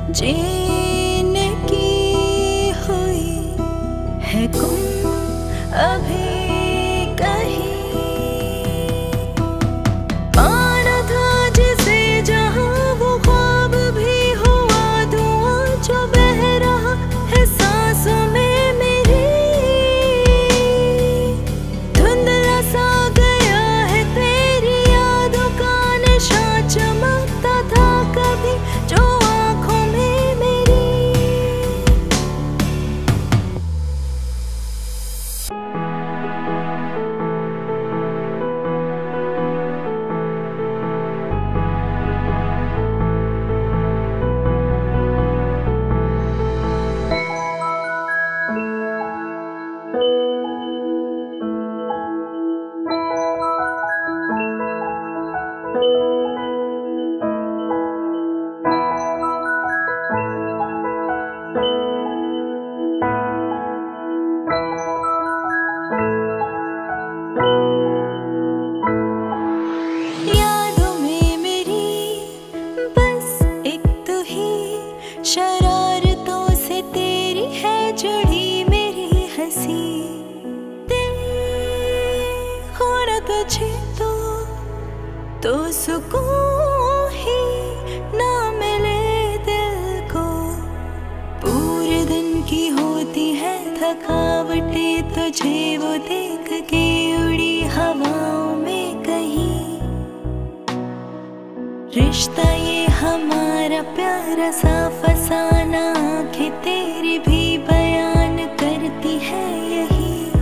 जीने की हुई है गुम अभी कहीं, पाना था जिसे जहां वो ख्वाब भी हुआ धुआं जो बह रहा है सांसों में मेरी। धुंधला सा गया है तेरी यादों का निशान, चमकता था कभी जो आँखों में मेरी। यादों में मेरी बस एक तो ही, शरारतों से तेरी है जुड़ी मेरी हंसी। देखो न तुझे तो सुकून ही ना मिले दिल को। पूरे दिन की होती है थकावटें, तुझे वो देख के उड़ी हवाओं में कहीं। रिश्ता ये हमारा प्यारा सा फसाना, आँखें तेरी भी बयान करती है यही।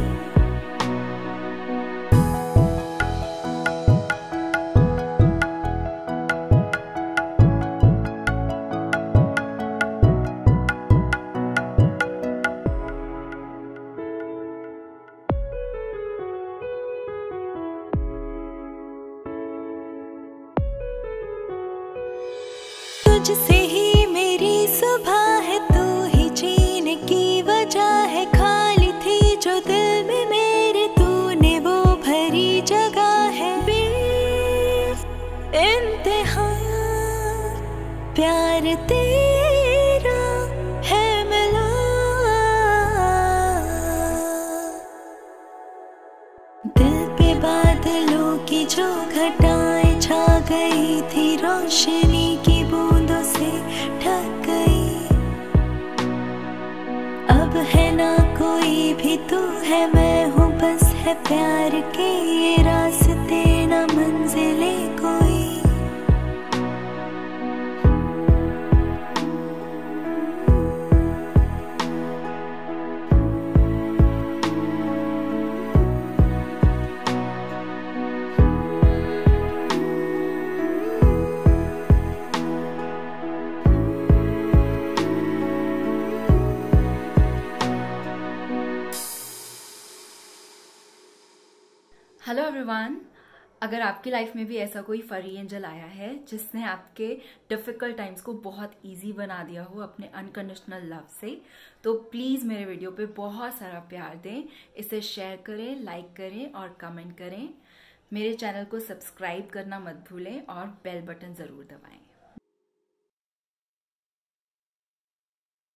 तुझसे ही मेरी सुबह है, तू ही जीने की वजह है। खाली थी जो दिल में मेरे, तूने वो भरी जगह है। इंतहा प्यार तेरा है मिला, दिल पे बादलों की जो घटाएं छा गई थी, रोशनी की बूंदों से ढक गई। अब है ना कोई भी, तू है मैं हूँ बस, है प्यार के ये रास्ते ना मंजिले कोई। हेलो एवरीवन, अगर आपकी लाइफ में भी ऐसा कोई फरी एंजल आया है जिसने आपके डिफिकल्ट टाइम्स को बहुत इजी बना दिया हो अपने अनकंडीशनल लव से, तो प्लीज़ मेरे वीडियो पे बहुत सारा प्यार दें, इसे शेयर करें, लाइक करें और कमेंट करें। मेरे चैनल को सब्सक्राइब करना मत भूलें और बेल बटन ज़रूर दबाएं।